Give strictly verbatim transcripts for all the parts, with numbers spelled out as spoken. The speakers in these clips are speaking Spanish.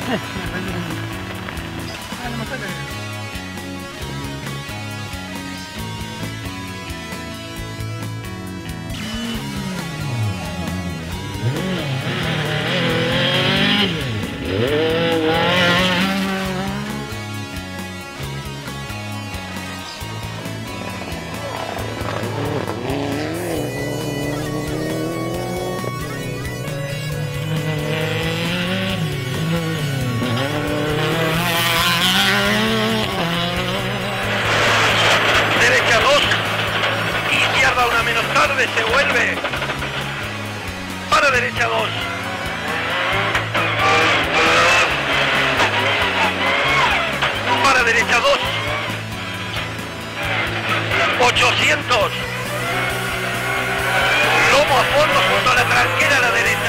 Se vuelve para derecha dos, para derecha dos, ochocientos, lomo a fondo junto a la tranquera a la derecha.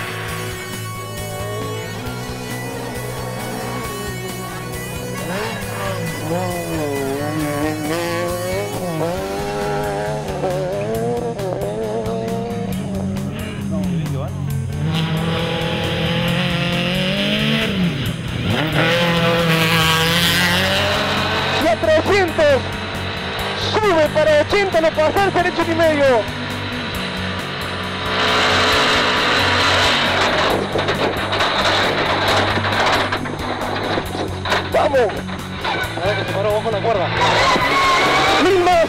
trescientos, sube para ochenta, no pasar derecho y medio. Vamos. A ver que se paró abajo la cuerda. Mil más.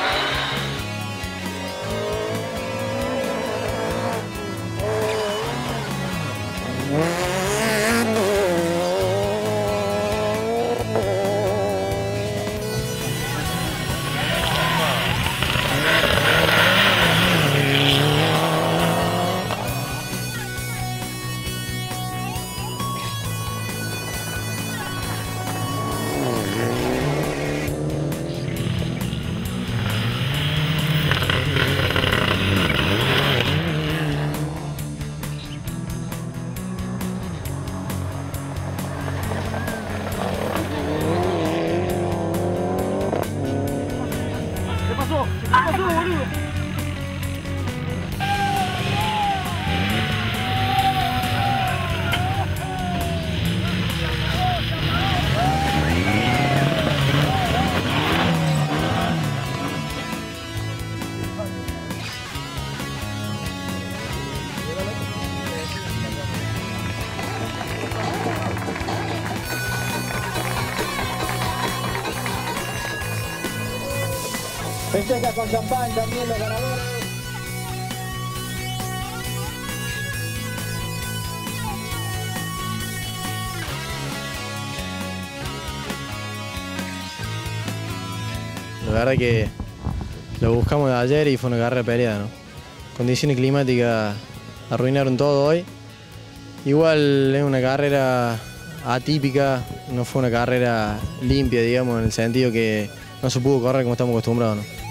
Festeja con champán también los ganadores. La verdad que lo buscamos de ayer y fue una carrera peleada, ¿no? Condiciones climáticas arruinaron todo hoy. Igual es una carrera atípica, no fue una carrera limpia, digamos, en el sentido que no se pudo correr como estamos acostumbrados, ¿no?